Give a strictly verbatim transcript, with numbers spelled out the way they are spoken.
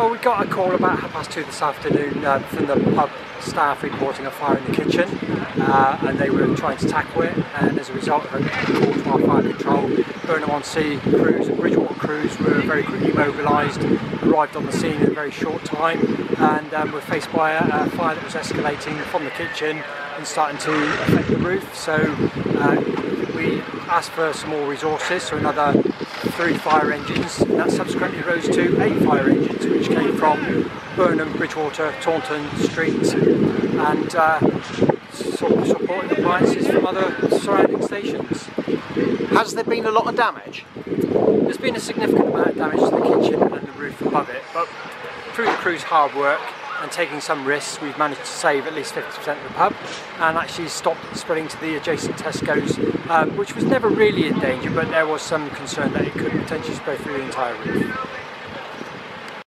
Well, we got a call about half past two this afternoon uh, from the pub staff reporting a fire in the kitchen, uh, and they were trying to tackle it, and as a result of a call to our fire control, Burnham-On-Sea crews and Bridgewater crews were very quickly mobilised, arrived on the scene in a very short time, and um, were faced by a, a fire that was escalating from the kitchen and starting to affect the roof. So uh, we asked for some more resources, so another three fire engines, and that subsequently rose to eight fire engines, which came from Burnham, Bridgewater, Taunton Street, and uh, sort supporting appliances from other surrounding stations. Has there been a lot of damage? There's been a significant amount of damage to the kitchen and the roof above it, but through the crew's hard work and taking some risks, we've managed to save at least fifty percent of the pub and actually stopped it spreading to the adjacent Tesco's, um, which was never really in danger, but there was some concern that it could potentially spread through the entire roof.